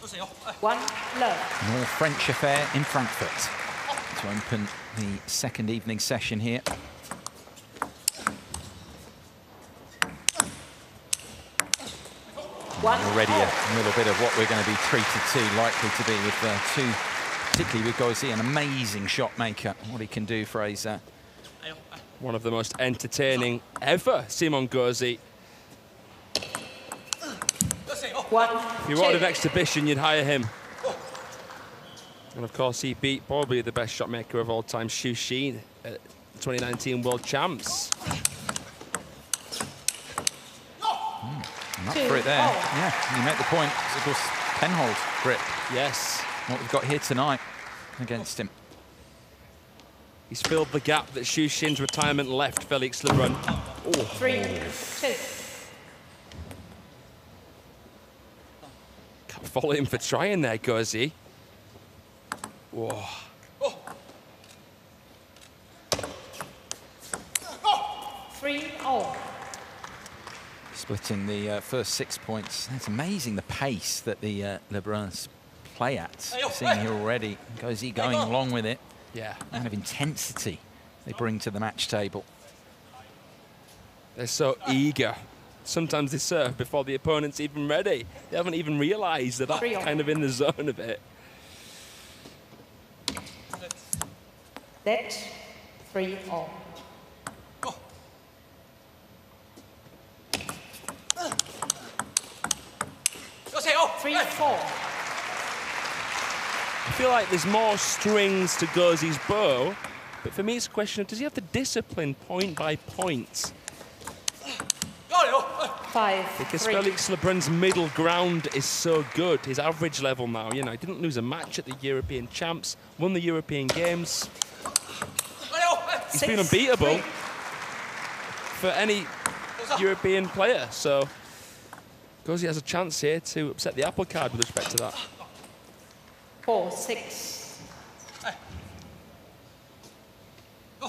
1 love. An all-French affair in Frankfurt to open the second evening session here. Already a little bit of what we're going to be treated to, likely to be with two, particularly with Gauzy, an amazing shot maker. What he can do, Fraser. One of the most entertaining ever, Simon Gauzy. If you wanted an exhibition, you'd hire him. And of course, he beat probably the best shot maker of all time, Xu Xin, at 2019 World Champs. Up for it there. Yeah, you make the point. It's of course Penhold grip. Yes. What we've got here tonight against him. He's filled the gap that Xu Xin's retirement left Felix Lebrun. 3-2. Can't follow him for trying there, Gauzy. Whoa. 3-0. Splitting the first 6 points. It's amazing the pace that the Lebruns play at. Seeing here already, Gauzy going along with it. Yeah. The kind of intensity they bring to the match table. They're so eager. Sometimes they serve before the opponent's even ready. They haven't even realised that they're kind of in the zone of it. That's 3-0. I feel like there's more strings to Gauzy's bow, but for me it's a question of, does he have the discipline point by point? 5-3. Because Felix Lebrun's middle ground is so good, his average level now, you know, he didn't lose a match at the European Champs, won the European Games. He's been unbeatable for any European player, so Gauzy has a chance here to upset the apple cart with respect to that. 4-6. Good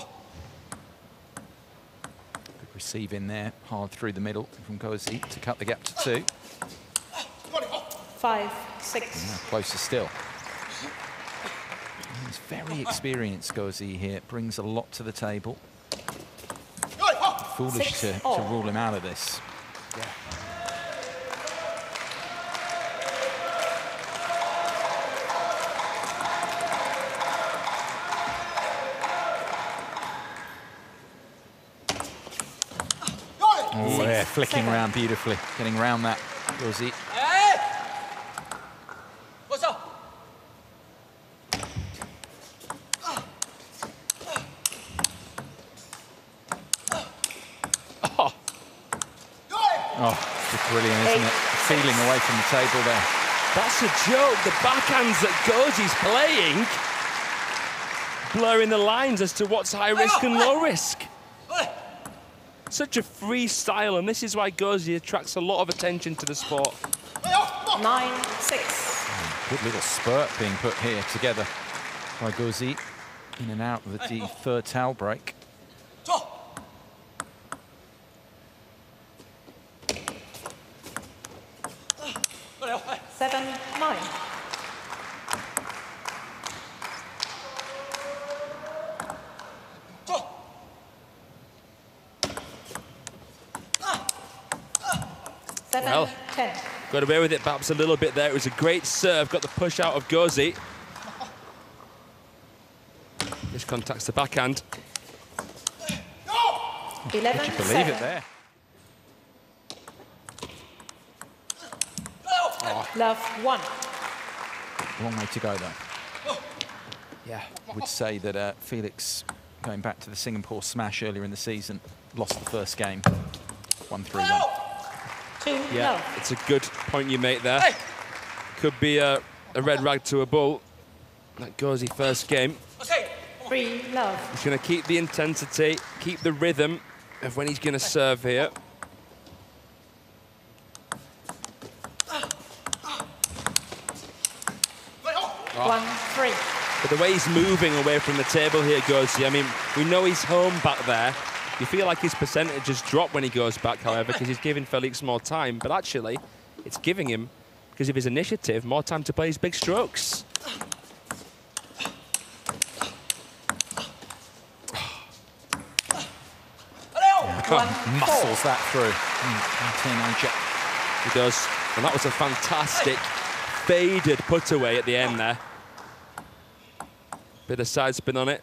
receive in there, hard through the middle from Gauzy to cut the gap to 2. 5-6. Closer still. He's very experienced, Gauzy here. Brings a lot to the table. Foolish to rule him out of this. Yeah. Oh, yeah, flicking around beautifully, getting around that, Gauzy. Oh, just brilliant, isn't it? Feeling away from the table there. That's a joke. The backhands that Gauzy's playing, blurring the lines as to what's high risk and low risk. Such a free style, and this is why Gauzy attracts a lot of attention to the sport. 9-6. Good little spurt being put here together by Gauzy. In and out of the third towel break. 7-9. Well, 10. got away with it perhaps a little bit there. It was a great serve, got the push out of Gauzy. This contacts the backhand. 11. Could you believe it there? Love 1. Long way to go, though. Yeah, I would say that Felix, going back to the Singapore smash earlier in the season, lost the first game. 1-3-1. 2 Yeah, love. it's a good point you make there. Could be a red rag to a bull. That Gauzy first game. 3 love. He's going to keep the intensity, keep the rhythm of when he's going to serve here. Oh. 1-3. But the way he's moving away from the table here, Gauzy, I mean, we know he's home back there. You feel like his percentages drop when he goes back, however, because he's giving Felix more time. But actually, it's giving him because of his initiative, more time to play his big strokes. Muscles that through. Teenager. He does. And that was a fantastic faded put away at the end there. Bit of side spin on it.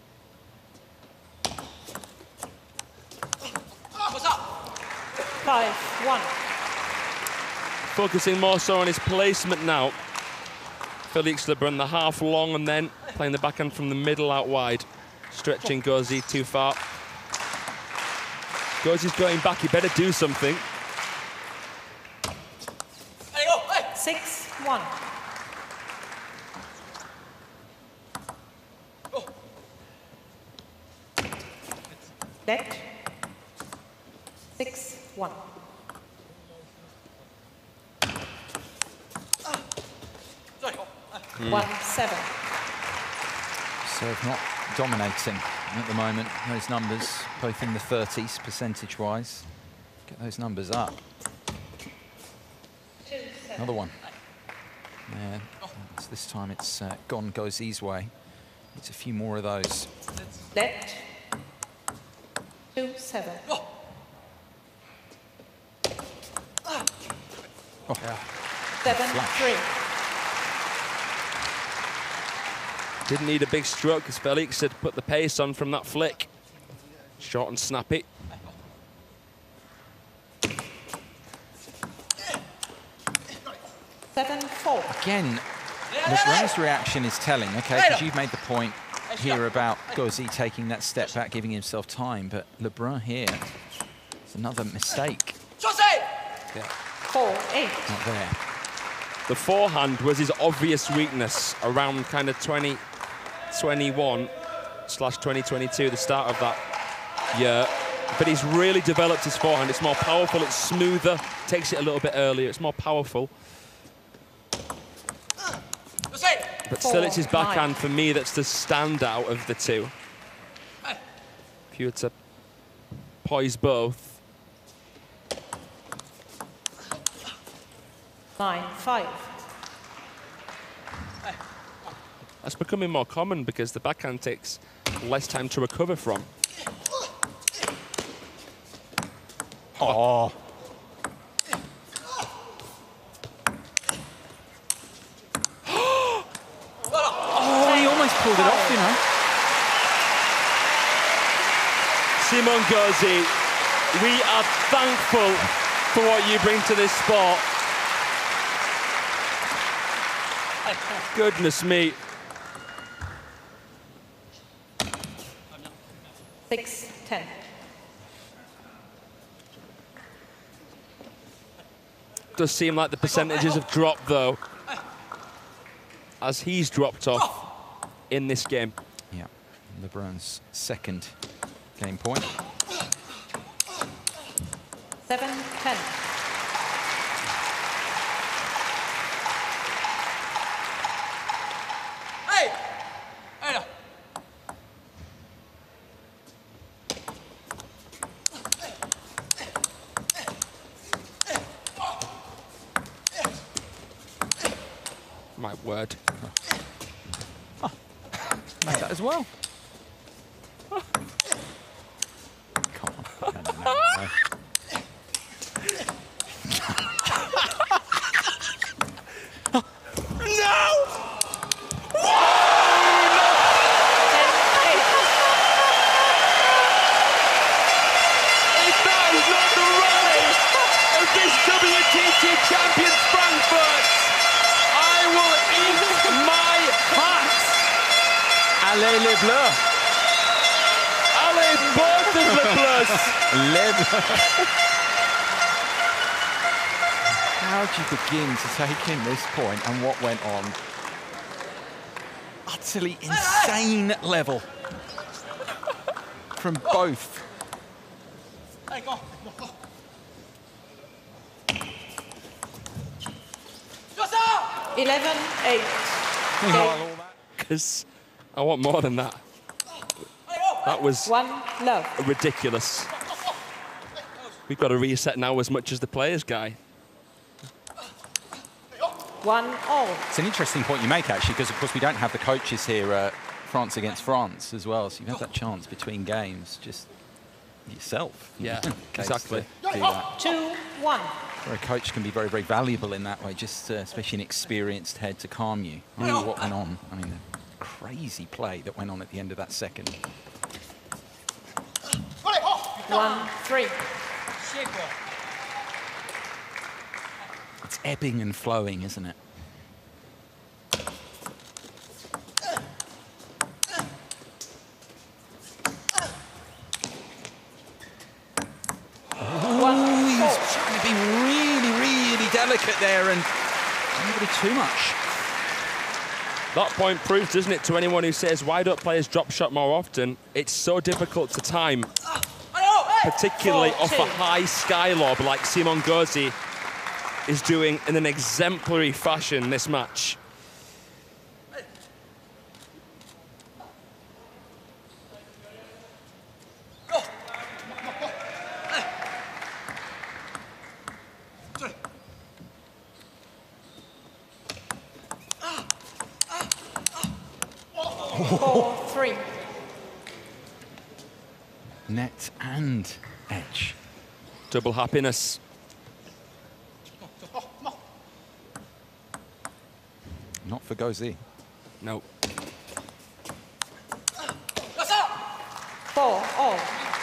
5-1. Focusing more so on his placement now. Felix Lebrun, the half long, and then playing the backhand from the middle out wide. Stretching Gauzy too far. Gauzy's going back, he better do something. 6-1. Net. 6-1. Mm. 1-7. Serve not dominating at the moment. Those numbers, both in the 30s percentage-wise. Get those numbers up. Another one. Yeah, this time it's gone Gauzy's way. It's a few more of those. Net. 2-7. Oh, yeah. 7-3. Didn't need a big stroke because Felix had put the pace on from that flick. Short and snappy. Again, Lebrun's reaction is telling, okay, because you've made the point here about Gauzy taking that step back, giving himself time, but Lebrun here, it's another mistake. Yeah. 4-8. Not there. The forehand was his obvious weakness around kind of 2021/2022, the start of that year. But he's really developed his forehand. It's more powerful, it's smoother, takes it a little bit earlier, it's more powerful. But still, it's his backhand, for me, that's the standout of the two. If you were to poise both. 9-5. That's becoming more common because the backhand takes less time to recover from. Oh. Oh, he almost pulled it off, you know. Simon Gauzy, we are thankful for what you bring to this sport. Goodness me. 6-10. Does seem like the percentages have dropped, though, as he's dropped off in this game. Yeah, Lebrun's second game point. 7-10. My word. Oh. Made that as well. Come on. No. Champions Frankfurt, I will eat my hat. Allez les Bleus. Allez, both of the Bleus. How do you begin to take in this point and what went on? Utterly insane level from both. 11-8. Because I want more than that. That was 1-love. ridiculous. We've got to reset now as much as the players, Guy. 1-all. It's an interesting point you make, actually, because, of course, we don't have the coaches here, France against France as well, so you have that chance between games, just yourself. Yeah, in case exactly. to do that. 2-1. Where a coach can be very, very valuable in that way, just especially an experienced head to calm you. I don't know what went on. I mean, the crazy play that went on at the end of that second. 1-3. It's ebbing and flowing, isn't it? He's trying to be really, really delicate there and maybe too much. That point proves, doesn't it, to anyone who says, why don't players drop shot more often? It's so difficult to time, particularly off a high sky lob like Simon Gauzy is doing in an exemplary fashion this match. Net and edge. Double happiness. Not for Gauzy. No. 4-all.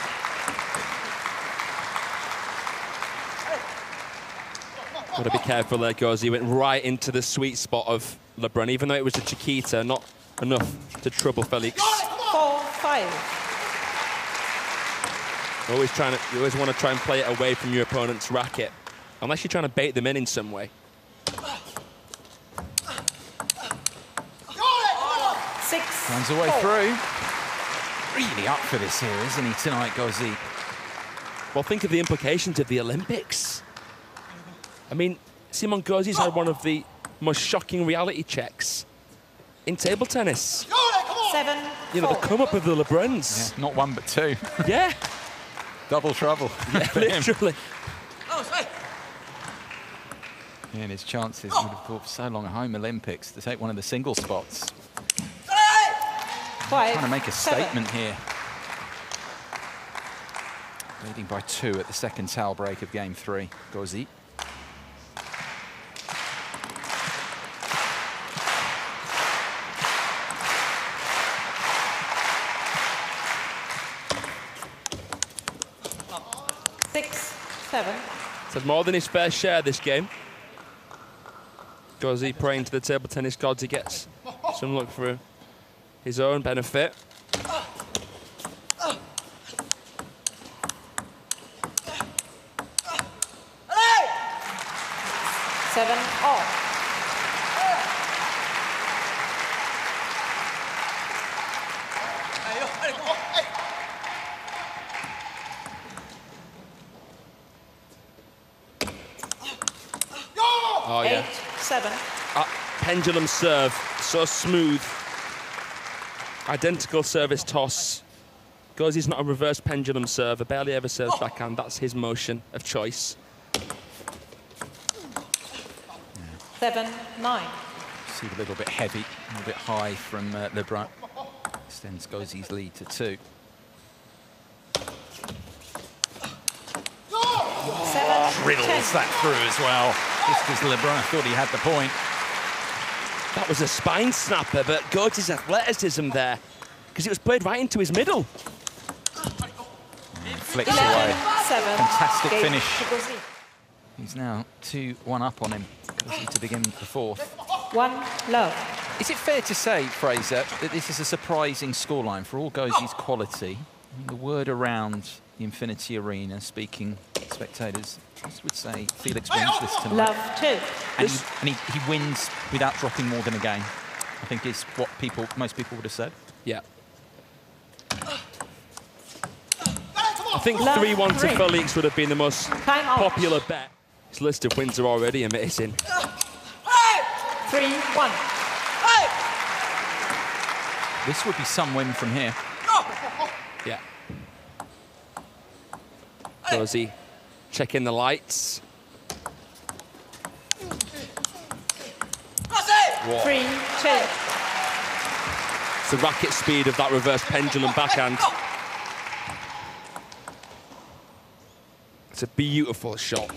Got to be careful there, Gauzy. He went right into the sweet spot of Lebrun, even though it was a Chiquita, not enough to trouble Felix. 4-5. You always want to try and play it away from your opponent's racket, unless you're trying to bait them in some way. 6. Runs away through. Really up for this here, isn't he, tonight, Gauzy? Well, think of the implications of the Olympics. I mean, Simon Gauzy's had one of the most shocking reality checks in table tennis. 7-4. You know, the come-up of the Lebruns. Yeah, not one, but two. Yeah. Double trouble. Yeah, literally. Yeah, and his chances would have thought for so long at home Olympics to take one of the single spots. 5. Trying to make a statement here. Leading by 2 at the second towel break of game 3. Gauzy. Said more than his fair share this game. Gauzy praying to the table tennis gods he gets some luck for his own benefit. 7-all. Oh, yeah. 8-7. Pendulum serve, so smooth. Identical service toss. Gauzy's not a reverse pendulum server, barely ever serves backhand. That's his motion of choice. 7-9. See a little bit heavy, a little bit high from Lebrun. Extends Gauzy's lead to 2. 7-10. Riddles that through as well, just as Lebrun thought he had the point. That was a spine snapper, but Gauzy's athleticism there, because it was played right into his middle. Flicks away. 11-7. Fantastic Game finish. to Gauzy. He's now 2-1 up on him. Gauzy to begin the 4th. 1-love. Is it fair to say, Fraser, that this is a surprising scoreline for all Gauzy's quality? I mean, the word around the Infinity Arena, speaking spectators, I would say Felix wins this tonight. Love 2. And he wins without dropping more than a game, I think is what most people would have said. Yeah. I think Love 3-1 to 3. Felix would have been the most Time out. popular bet. His list of wins are already amazing. 3-1. This would be some win from here. Yeah. Gauzy checking the lights. What? 3-2. It's the racket speed of that reverse pendulum backhand. It's a beautiful shot.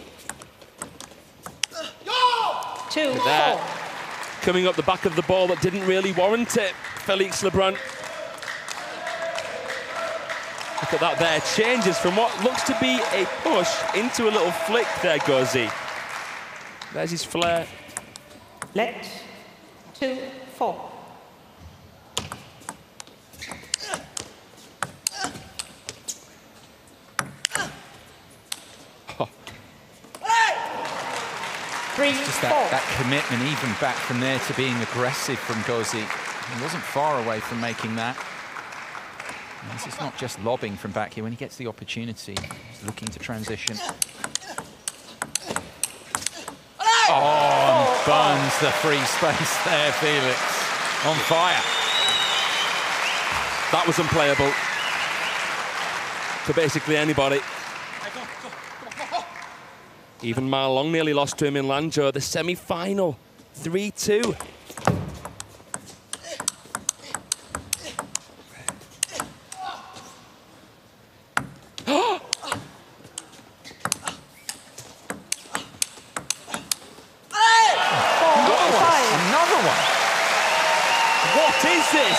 2-4. Coming up the back of the ball that didn't really warrant it. Felix Lebrun. Look at that there. Changes from what looks to be a push into a little flick there, Gauzy. There's his flair. Let 2-4. Just that commitment, even back from there to being aggressive from Gauzy. He wasn't far away from making that. And this is not just lobbing from back here. When he gets the opportunity, he's looking to transition. Oh, and burns the free space there, Felix. On fire. That was unplayable for basically anybody. Even Ma Long nearly lost to him in Lanzhou, the semi-final. 3-2. Another one. What is this?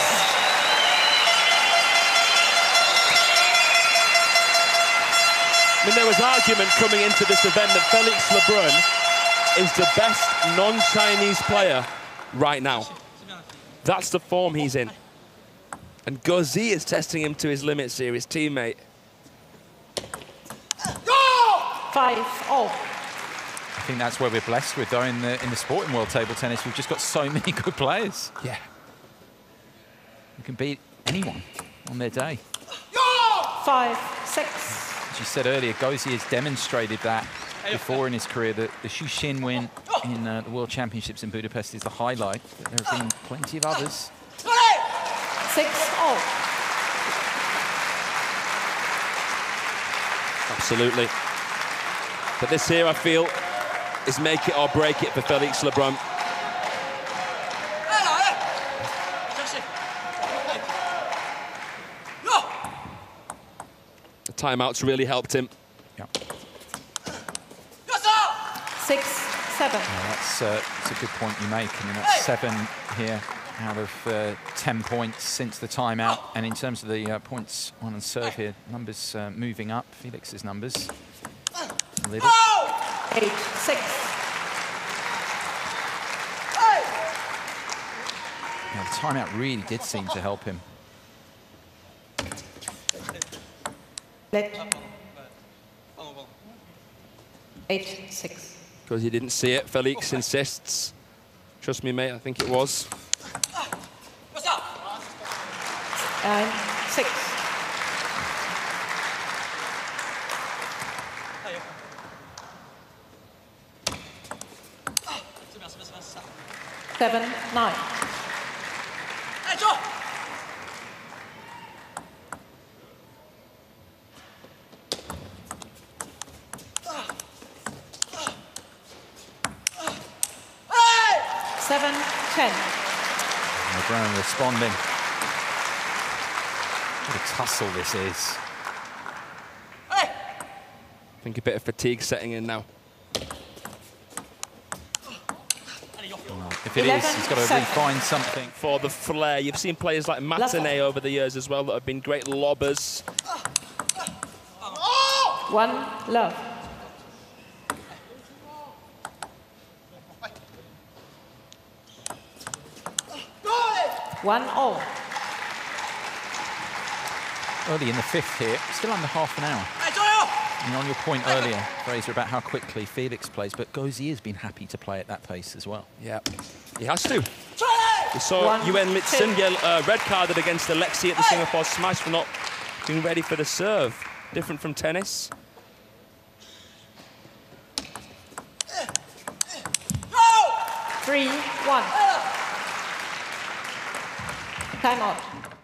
I mean, there was argument coming into this event that Felix Lebrun is the best non-Chinese player right now. That's the form he's in. And Gauzy is testing him to his limits here, his teammate. 5-all. I think that's where we're blessed with, though, in the sporting world table tennis. We've just got so many good players. Yeah. You can beat anyone on their day. 5-6. As you said earlier, Gauzy has demonstrated that before in his career. The Xu Xin win in the World Championships in Budapest is the highlight, but there have been plenty of others. 6-all. Absolutely. But this here, I feel, is make it or break it for Felix Lebrun. The timeouts really helped him. Yeah. 6-7. That's a good point you make. I mean, that's 7 here out of 10 points since the timeout. And in terms of the points on and serve here, numbers moving up. Felix's numbers a little. 8-6. Yeah, the timeout really did seem to help him. Let 8-6. Because he didn't see it, Felix insists. Trust me, mate, I think it was. 9-6. 7-9. 7-10. Lebrun responding. What a tussle this is. I think a bit of fatigue setting in now. If it is, he's got to refine something. For the flair, you've seen players like Matinee over the years as well that have been great lobbers. 1-love. 1-all. Early in the 5th here, still under half an hour. And on your point earlier, Fraser, about how quickly Felix plays, but Gauzy has been happy to play at that pace as well. Yeah, he has to. We saw Yuan Litsun red carded against Alexei at the Singapore Smash for not being ready for the serve. Different from tennis. 3-1. Time out.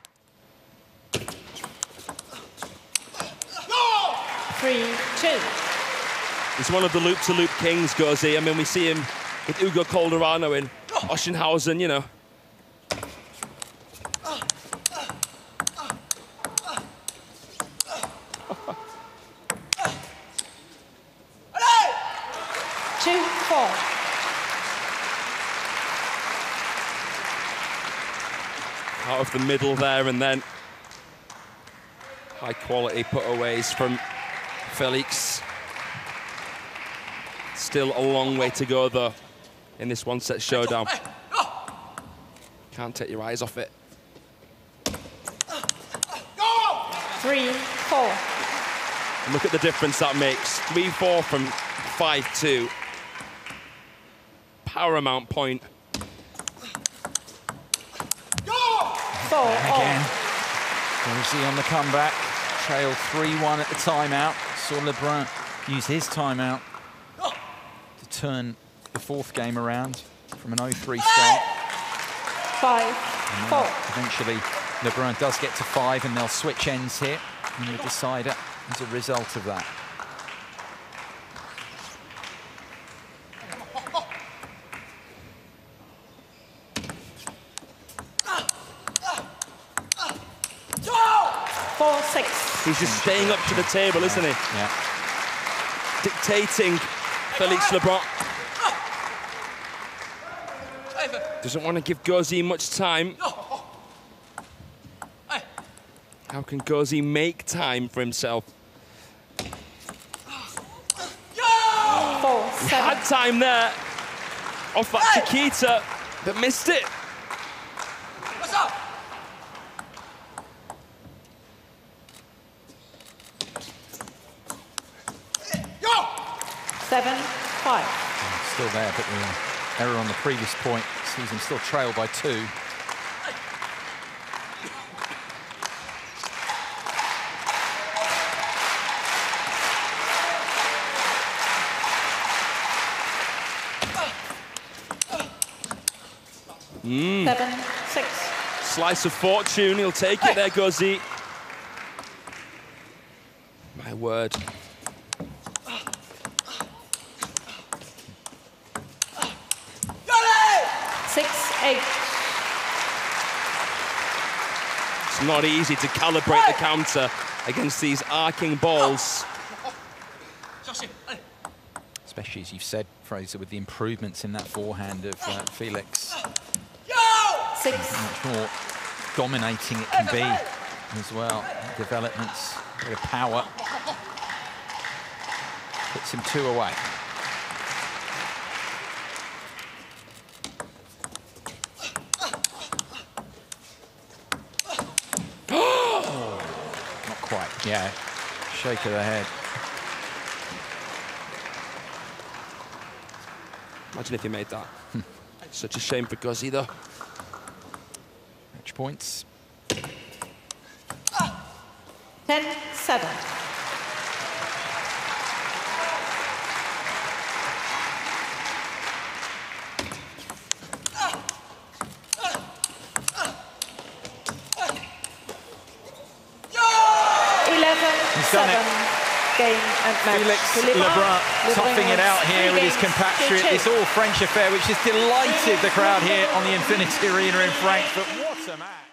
3-2. He's one of the loop-to-loop kings, Gauzy. I mean, we see him with Ugo Calderano in Oschenhausen, you know. Out of the middle there, and then high quality putaways from Felix. Still a long way to go though in this one-set showdown. Can't take your eyes off it. 3-4. Look at the difference that makes. 3-4 from 5-2. Paramount point. Again, Gauzy on the comeback. Trail 3-1 at the timeout. Saw Lebrun use his timeout to turn the fourth game around from an 0-3 start. 5-4. Eventually, Lebrun does get to 5, and they'll switch ends here in the decider as a result of that. He's just staying up to the table, isn't he? Yeah. Dictating Felix Lebrun. Doesn't want to give Gauzy much time. How can Gauzy make time for himself? He had time there off that Chiquita, but missed it. What's up? Still there, but the error on the previous point sees him still trail by 2. Mm. 7-6. Slice of fortune, he'll take it there, Gauzy. My word. 6-8. It's not easy to calibrate the counter against these arcing balls. Especially, as you've said, Fraser, with the improvements in that forehand of Felix. 6. Much more dominating it can be as well. Developments, a bit of power. Puts him 2 away. Yeah, shake of the head. Imagine if he made that. Such a shame for Gauzy, though. Match points. 10-7. Done it. Game and match. Felix Lebrun toughing it out here with his compatriot. This all French affair, which has delighted the crowd here on the Infinity Arena in Frankfurt. What a match.